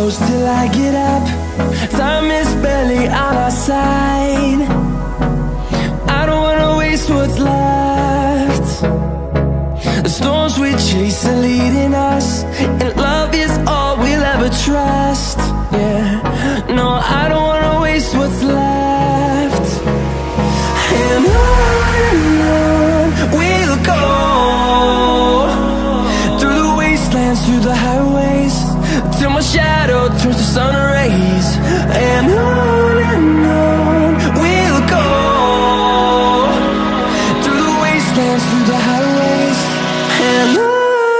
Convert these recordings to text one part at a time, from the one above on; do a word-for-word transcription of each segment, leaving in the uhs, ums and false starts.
close till I get up. Time is barely on our side. I don't wanna waste what's left. The storms we chase are leading us, and love is all we'll ever trust. Yeah, no, I don't wanna waste what's left. And on and on we'll go, through the wastelands, through the highways, till my shadow turns to sun rays. And on and on we'll go, through the wastelands, through the highways, and on.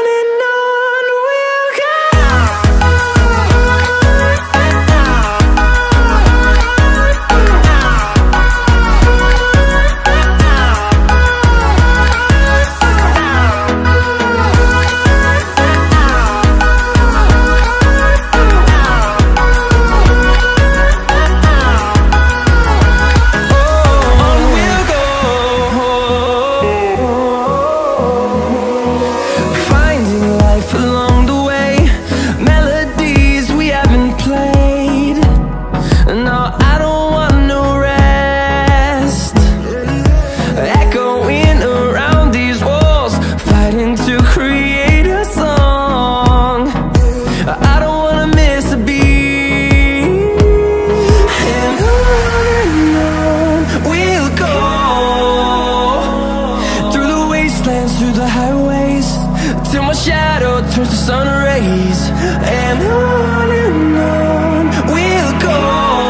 Through the highways, till my shadow turns to sun rays. And on and on we'll go,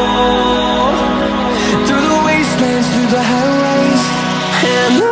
through the wastelands, through the highways, and on.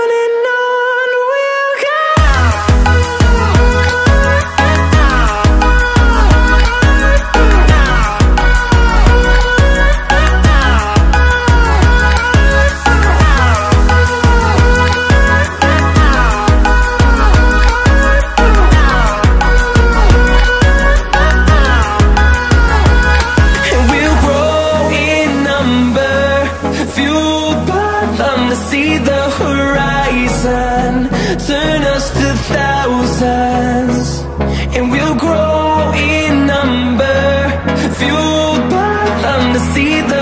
See the horizon turn us to thousands, and we'll grow in number, fueled by them to see the